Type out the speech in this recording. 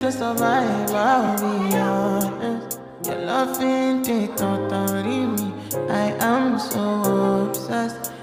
to survive, I'll be honest. Your love ain't it, totally me. I am so obsessed.